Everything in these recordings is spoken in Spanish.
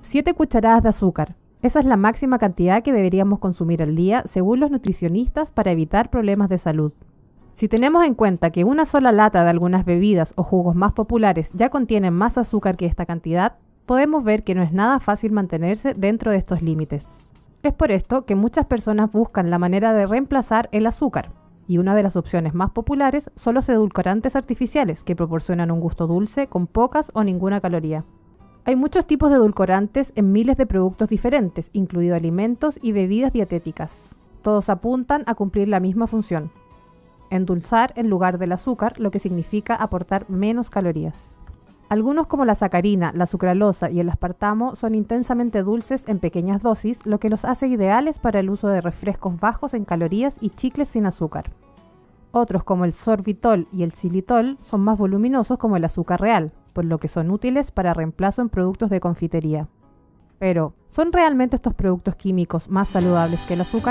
7 cucharadas de azúcar. Esa es la máxima cantidad que deberíamos consumir al día según los nutricionistas para evitar problemas de salud. Si tenemos en cuenta que una sola lata de algunas bebidas o jugos más populares ya contienen más azúcar que esta cantidad, podemos ver que no es nada fácil mantenerse dentro de estos límites. Es por esto que muchas personas buscan la manera de reemplazar el azúcar, y una de las opciones más populares son los edulcorantes artificiales que proporcionan un gusto dulce con pocas o ninguna caloría. Hay muchos tipos de edulcorantes en miles de productos diferentes, incluidos alimentos y bebidas dietéticas. Todos apuntan a cumplir la misma función: endulzar en lugar del azúcar, lo que significa aportar menos calorías. Algunos, como la sacarina, la sucralosa y el aspartamo, son intensamente dulces en pequeñas dosis, lo que los hace ideales para el uso de refrescos bajos en calorías y chicles sin azúcar. Otros, como el sorbitol y el xilitol, son más voluminosos como el azúcar real, por lo que son útiles para reemplazo en productos de confitería. Pero, ¿son realmente estos productos químicos más saludables que el azúcar?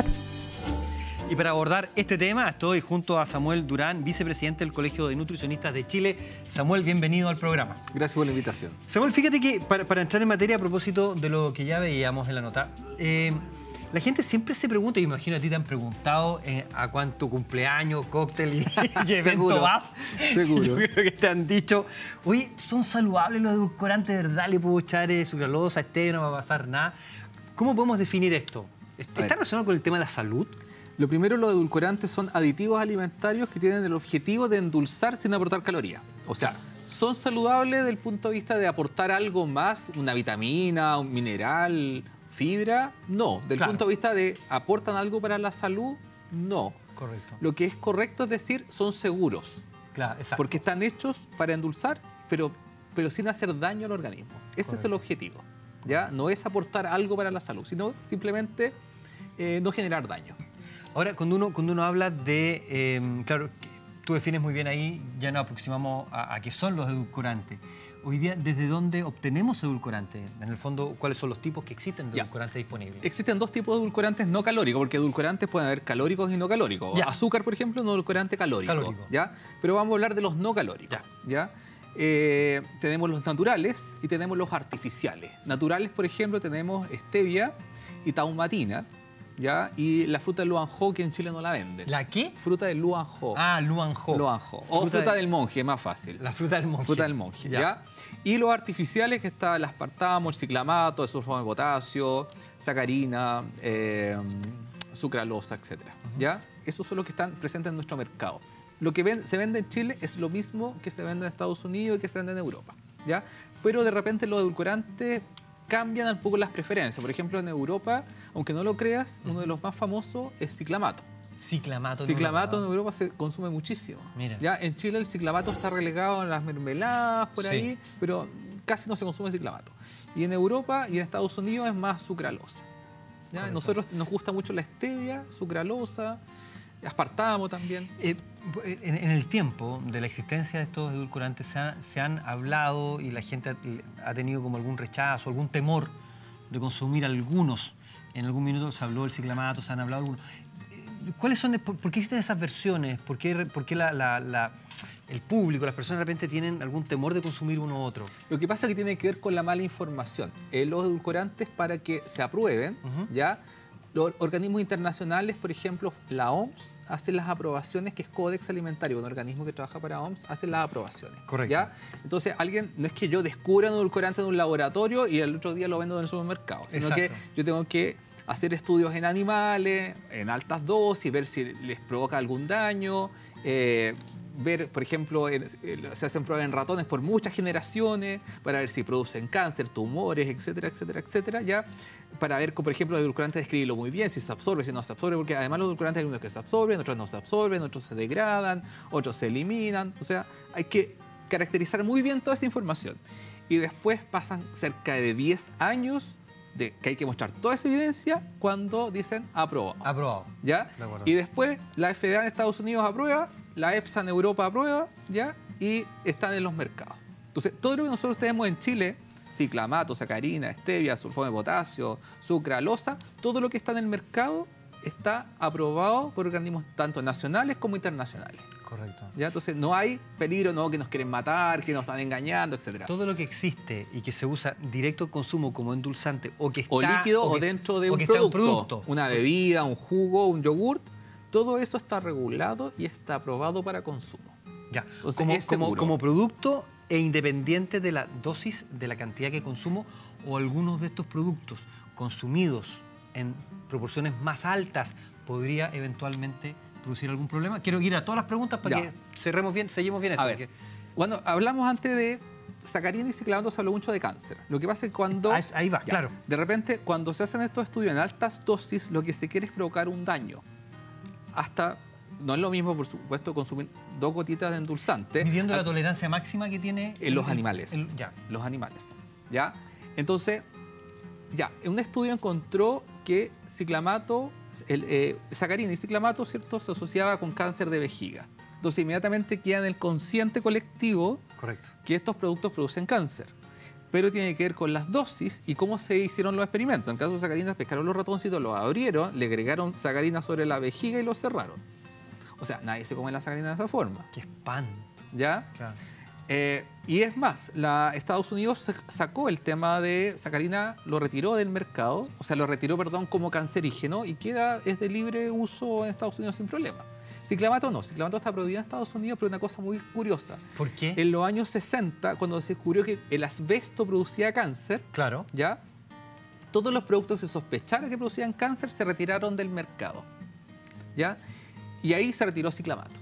Y para abordar este tema estoy junto a Samuel Durán, vicepresidente del Colegio de Nutricionistas de Chile. Samuel, bienvenido al programa. Gracias por la invitación. Samuel, fíjate que para entrar en materia a propósito de lo que ya veíamos en la nota, la gente siempre se pregunta, y me imagino a ti te han preguntado a cuánto cumpleaños, cóctel y evento vas. Seguro. Yo creo que te han dicho, oye, ¿son saludables los edulcorantes, de verdad? ¿Le puedo echar sucralosa, stevia, no va a pasar nada? ¿Cómo podemos definir esto? ¿Está relacionado con el tema de la salud? Lo primero, los edulcorantes son aditivos alimentarios que tienen el objetivo de endulzar sin aportar calorías. O sea, ¿son saludables desde el punto de vista de aportar algo más, una vitamina, un mineral, fibra? No. Desde el punto de vista de ¿aportan algo para la salud? No. Correcto. Lo que es correcto es decir, son seguros. Claro, exacto. Porque están hechos para endulzar, pero sin hacer daño al organismo. Ese es el objetivo. ¿Ya? No es aportar algo para la salud, sino simplemente no generar daño. Ahora, cuando uno habla de... claro, tú defines muy bien ahí, ya nos aproximamos a qué son los edulcorantes. Hoy día, ¿desde dónde obtenemos edulcorantes? En el fondo, ¿cuáles son los tipos que existen de edulcorantes disponibles? Existen dos tipos de edulcorantes no calóricos, porque edulcorantes pueden haber calóricos y no calóricos. Azúcar, por ejemplo, es un edulcorante calórico. ¿Ya? Pero vamos a hablar de los no calóricos. ¿Ya? Tenemos los naturales y tenemos los artificiales. Naturales, por ejemplo, tenemos stevia y taumatina. ¿Ya? Y la fruta del luanjo, que en Chile no la venden. ¿La qué? Fruta del luanjo. Ah, luanjo. O fruta del monje, más fácil. La fruta del monje. Fruta del monje, ¿ya? Y los artificiales, que está el aspartamo, el ciclamato, el sulfato de potasio, sacarina, sucralosa, etc. ¿Ya? Esos son los que están presentes en nuestro mercado. Lo que se vende en Chile es lo mismo que se vende en Estados Unidos y que se vende en Europa, ¿ya? Pero de repente los edulcorantes cambian un poco las preferencias. Por ejemplo, en Europa, aunque no lo creas, uno de los más famosos es ciclamato. Ciclamato. Ciclamato en Europa se consume muchísimo. Mira. Ya en Chile el ciclamato está relegado en las mermeladas, por ahí, pero casi no se consume ciclamato. Y en Europa y en Estados Unidos es más sucralosa. ¿Ya? Nosotros nos gusta mucho la stevia, sucralosa, aspartamo también. En el tiempo de la existencia de estos edulcorantes se han hablado y la gente ha tenido como algún rechazo, algún temor de consumir algunos. En algún minuto se habló del ciclamato, se han hablado algunos. ¿Cuáles son? ¿Por qué existen esas versiones? ¿Por qué el público, las personas de repente tienen algún temor de consumir uno u otro? Lo que pasa es que tiene que ver con la mala información. Los edulcorantes, para que se aprueben, ¿ya? Los organismos internacionales, por ejemplo, la OMS, hacen las aprobaciones, que es Códex Alimentario, un organismo que trabaja para OMS, hace las aprobaciones. Correcto. ¿Ya? Entonces, no es que yo descubra un edulcorante en un laboratorio y el otro día lo vendo en el supermercado, sino que yo tengo que hacer estudios en animales, en altas dosis, ver si les provoca algún daño, ver, por ejemplo, se hacen pruebas en ratones por muchas generaciones para ver si producen cáncer, tumores, etcétera, etcétera, etcétera, ¿ya? Para ver, por ejemplo, los edulcorantes, describirlo muy bien, si se absorbe, si no se absorbe, porque además los edulcorantes hay unos que se absorben, otros no se absorben, otros se degradan, otros se eliminan. O sea, hay que caracterizar muy bien toda esa información. Y después pasan cerca de 10 años de que hay que mostrar toda esa evidencia cuando dicen aprobado. Aprobado. ¿Ya? De acuerdo. Y después la FDA en Estados Unidos aprueba, la EFSA en Europa aprueba, ¿ya? Y están en los mercados. Entonces, todo lo que nosotros tenemos en Chile, ciclamato, sacarina, stevia, sulfato de potasio, sucralosa, todo lo que está en el mercado está aprobado por organismos tanto nacionales como internacionales. Correcto. ¿Ya? Entonces no hay peligro, no, que nos quieren matar, que nos están engañando, etc. Todo lo que existe y que se usa directo al consumo como endulzante o que está... O líquido o que, dentro de o un que producto, está un producto. una bebida, un jugo, un yogurt, todo eso está regulado y está aprobado para consumo. Ya, Entonces, es seguro. como producto e independiente de la dosis, de la cantidad que consumo, o algunos de estos productos consumidos en proporciones más altas podría eventualmente producir algún problema. Quiero ir a todas las preguntas para que seguimos bien esto. A ver, cuando hablamos antes de sacarina y ciclamato, se habló mucho de cáncer. Lo que pasa es que cuando... Ahí va, claro. De repente, cuando se hacen estos estudios en altas dosis, lo que se quiere es provocar un daño. Hasta... No es lo mismo, por supuesto, consumir 2 gotitas de endulzante. Midiendo la tolerancia máxima que tiene... En los animales. Ya. Los animales. ¿Ya? Entonces, un estudio encontró que ciclamato, sacarina y ciclamato, ¿cierto?, se asociaba con cáncer de vejiga. Entonces, inmediatamente queda en el consciente colectivo que estos productos producen cáncer. Pero tiene que ver con las dosis y cómo se hicieron los experimentos. En el caso de sacarina, pescaron los ratoncitos, los abrieron, le agregaron sacarina sobre la vejiga y los cerraron. O sea, nadie se come la sacarina de esa forma. ¡Qué espanto! ¿Ya? Claro. Y es más, Estados Unidos sacó el tema de sacarina, lo retiró del mercado, o sea, lo retiró, perdón, como cancerígeno y es de libre uso en Estados Unidos sin problema. Ciclamato no, ciclamato está prohibido en Estados Unidos, pero una cosa muy curiosa. ¿Por qué? En los años 60, cuando se descubrió que el asbesto producía cáncer, claro, ¿ya? Todos los productos que se sospechara que producían cáncer se retiraron del mercado, ¿ya? Y ahí se retiró ciclamato.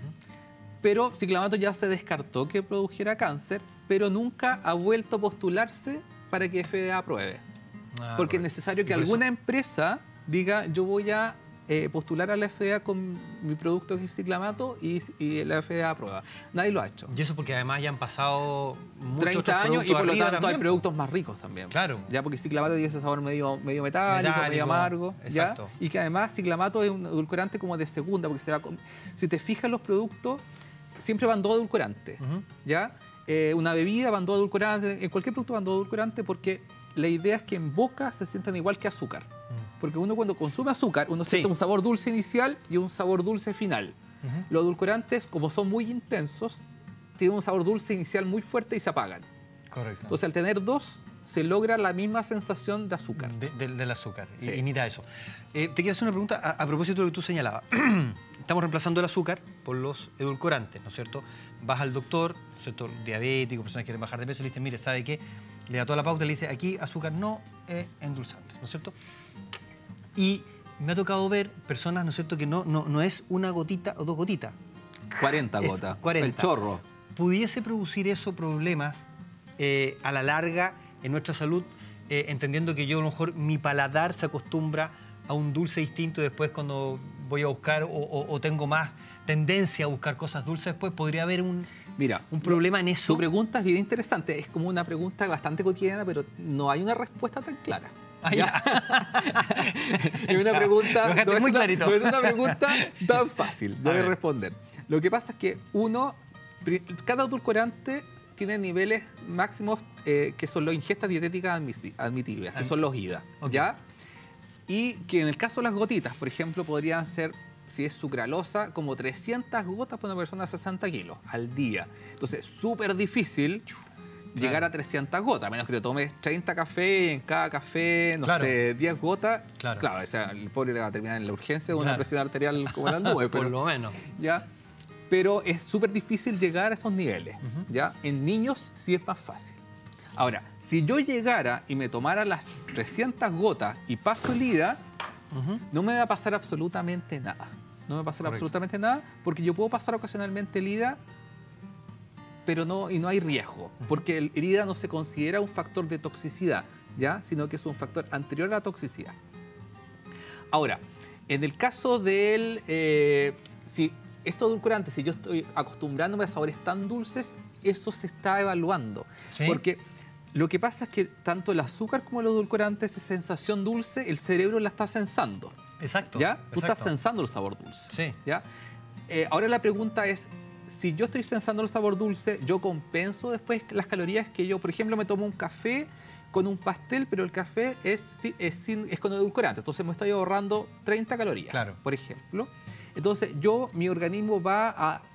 Pero ciclamato ya se descartó que produjera cáncer, pero nunca ha vuelto a postularse para que FDA apruebe. Porque es necesario que alguna empresa diga, yo voy a postular a la FDA con mi producto que es ciclamato y la FDA aprueba. Nadie lo ha hecho. Y eso porque además ya han pasado muchos 30 años y por lo tanto también hay productos más ricos también. Claro. Ya porque ciclamato tiene ese sabor medio metálico, medio amargo. Exacto. ¿Ya? Y que además ciclamato es un edulcorante como de segunda, porque si te fijas los productos, siempre van 2 edulcorantes. ¿Ya? Una bebida van 2 edulcorantes, en cualquier producto van 2 edulcorantes porque la idea es que en boca se sientan igual que azúcar. Porque uno cuando consume azúcar, uno siente un sabor dulce inicial y un sabor dulce final. Los edulcorantes, como son muy intensos, tienen un sabor dulce inicial muy fuerte y se apagan. Correcto. Entonces, al tener 2, se logra la misma sensación de azúcar. Del azúcar. Sí. Y mira eso. Te quiero hacer una pregunta a propósito de lo que tú señalabas. Estamos reemplazando el azúcar por los edulcorantes, ¿no es cierto? Vas al doctor, ¿no es cierto?, diabético, personas que quieren bajar de peso, le dicen, mire, ¿sabe qué? Le da toda la pauta y le dice, aquí azúcar no es endulzante, ¿no es cierto? Y me ha tocado ver personas, ¿no es cierto?, que no es una gotita o 2 gotitas. 40 gotas. 40. El chorro. ¿Pudiese producir eso problemas a la larga en nuestra salud, entendiendo que yo a lo mejor mi paladar se acostumbra a un dulce distinto y después cuando voy a buscar o tengo más tendencia a buscar cosas dulces, después podría haber un problema en eso? Tu pregunta es bien interesante. Es como una pregunta bastante cotidiana, pero no hay una respuesta tan clara. ¿Ya? Es una pregunta, no es una pregunta tan fácil de responder. Lo que pasa es que cada edulcorante tiene niveles máximos que son las ingestas dietéticas admitibles, que son los IDA. ¿Ya? Y que en el caso de las gotitas, por ejemplo, podrían ser, si es sucralosa, como 300 gotas por una persona de 60 kilos al día. Entonces, súper difícil llegar a 300 gotas, a menos que te tomes 30 cafés y en cada café, no sé, 10 gotas. Claro, o sea, el pobre le va a terminar en la urgencia de una presión arterial como la nube. Por lo menos. ¿Ya? Pero es súper difícil llegar a esos niveles. ¿Ya? En niños sí es más fácil. Ahora, si yo llegara y me tomara las 300 gotas y paso el IDA, no me va a pasar absolutamente nada. No me va a pasar absolutamente nada porque yo puedo pasar ocasionalmente el IDA, pero no hay riesgo, porque el IDA no se considera un factor de toxicidad, ¿ya? Sino que es un factor anterior a la toxicidad. Ahora, en el caso del... si estos edulcorantes, si yo estoy acostumbrándome a sabores tan dulces, eso se está evaluando. ¿Sí? Porque lo que pasa es que tanto el azúcar como los edulcorantes, esa sensación dulce, el cerebro la está sensando. Exacto. ¿Ya? Tú estás sensando el sabor dulce. Sí. ¿Ya? Ahora la pregunta es, si yo estoy sensando el sabor dulce, yo compenso después las calorías que yo, por ejemplo, me tomo un café con un pastel, pero el café es con edulcorante, entonces me estoy ahorrando 30 calorías, por ejemplo. Entonces mi organismo va a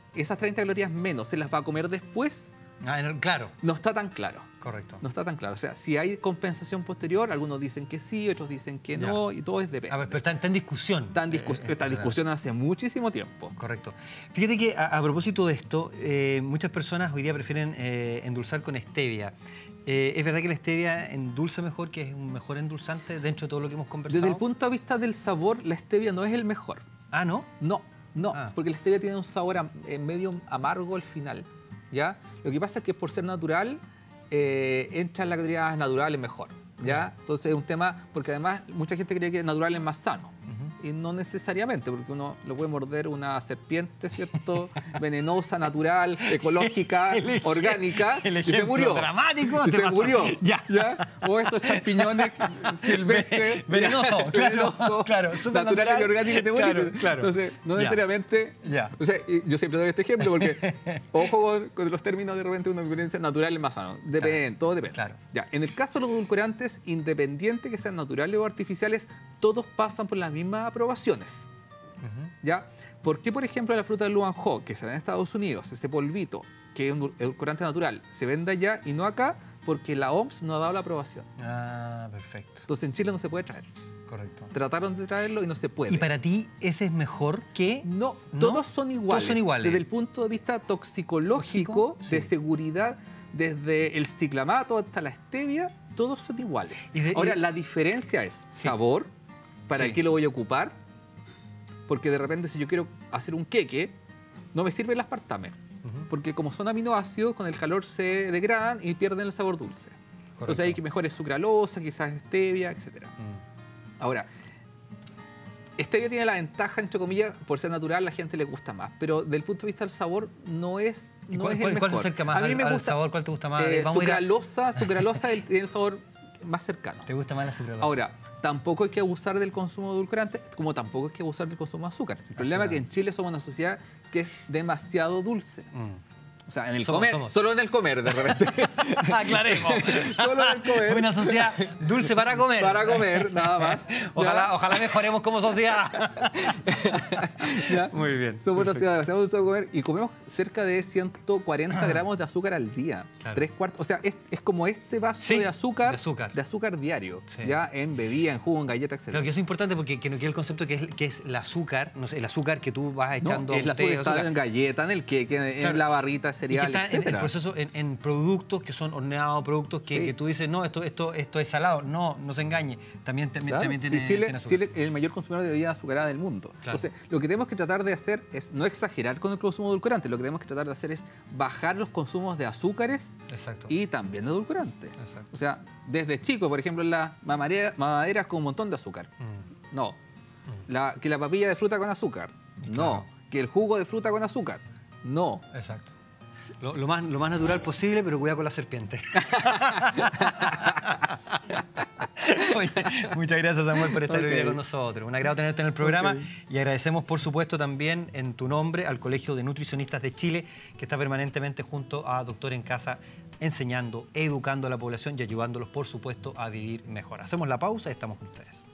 esas 30 calorías menos se las va a comer después, Claro. no está tan claro. Correcto. No está tan claro. O sea, si hay compensación posterior, algunos dicen que sí, otros dicen que no, y todo es depende. A ver, pero está en discusión. Está en discusión hace muchísimo tiempo. Correcto. Fíjate que a propósito de esto, muchas personas hoy día prefieren endulzar con stevia. ¿Es verdad que la stevia endulza mejor, que es un mejor endulzante dentro de todo lo que hemos conversado? Desde el punto de vista del sabor, la stevia no es el mejor. Ah, ¿no? No, porque la stevia tiene un sabor medio amargo al final, ¿ya? Lo que pasa es que por ser natural, entra en la categoría natural es mejor, ¿ya? Entonces es un tema, porque además mucha gente cree que natural es más sano. Y no necesariamente, porque uno lo puede morder una serpiente, ¿cierto? Venenosa, natural, ecológica, orgánica, y se murió. Dramático, y se murió. Ya. O estos champiñones silvestres. Venenoso, claro. Natural y orgánico y te mueres. Claro. Entonces, no necesariamente. O sea, yo siempre doy este ejemplo porque, ojo con los términos, de repente una experiencia natural es más sano. Depende, todo depende. Claro. Ya. En el caso de los edulcorantes, independiente que sean naturales o artificiales, todos pasan por las mismas aprobaciones. ¿Ya? ¿Por qué, por ejemplo, la fruta del Luanjo, que se ve en Estados Unidos, ese polvito, que es un edulcorante natural, se vende allá y no acá? Porque la OMS no ha dado la aprobación. Ah, perfecto. Entonces en Chile no se puede traer. Correcto. Trataron de traerlo y no se puede. ¿Y para ti ese es mejor que...? No, todos son iguales. Todos son iguales. Desde el punto de vista toxicológico, de seguridad, desde el ciclamato hasta la stevia, todos son iguales. Ahora, la diferencia es sabor. ¿Para qué lo voy a ocupar? Porque de repente si yo quiero hacer un queque, no me sirve el aspartame. Porque como son aminoácidos, con el calor se degradan y pierden el sabor dulce. Correcto. Entonces hay que mejor es sucralosa, quizás stevia, etc. Ahora, stevia tiene la ventaja, entre comillas, por ser natural, a la gente le gusta más. Pero del punto de vista del sabor, no es el mejor. ¿Cuál se acerca más a mí me gusta, sabor? ¿Cuál te gusta más? Sucralosa tiene el sabor más cercano. ¿Te gusta más la sucralosa? Ahora, tampoco hay que abusar del consumo de edulcorantes, como tampoco hay que abusar del consumo de azúcar. El problema es que en Chile somos una sociedad que es demasiado dulce. O sea, en el comer, solo en el comer, de repente. Aclaremos. Solo en el comer. Una sociedad dulce para comer. Para comer, nada más. Ojalá mejoremos como sociedad. Muy bien. Somos una sociedad demasiado dulce para comer y comemos cerca de 140 gramos de azúcar al día. Claro. 3/4. O sea, es como este vaso de azúcar diario. Sí. Ya en bebida, en jugo, en galleta, etc. Claro, que eso es importante porque que no queda el concepto que es el azúcar, no sé, el azúcar que tú vas echando. No, es el azúcar que está en galleta, en el queque, en la barrita, cereal, etc. En el proceso, en productos que son horneados, productos que tú dices, no, esto es salado. No se engañe. También tiene Chile azúcar. es el mayor consumidor de bebida azucarada del mundo. Claro. Entonces, lo que tenemos que tratar de hacer es no exagerar con el consumo de edulcorantes. Lo que tenemos que tratar de hacer es bajar los consumos de azúcares y también de edulcorantes. O sea, desde chico, por ejemplo, en las mamaderas con un montón de azúcar. No. Que la papilla de fruta con azúcar. No. Que el jugo de fruta con azúcar. No. Exacto. Lo más natural posible, pero cuidado con la serpiente. Oye, muchas gracias, Samuel, por estar hoy día con nosotros. Un agrado tenerte en el programa y agradecemos, por supuesto, también en tu nombre al Colegio de Nutricionistas de Chile, que está permanentemente junto a Doctor en Casa, enseñando, educando a la población y ayudándolos, por supuesto, a vivir mejor. Hacemos la pausa y estamos con ustedes.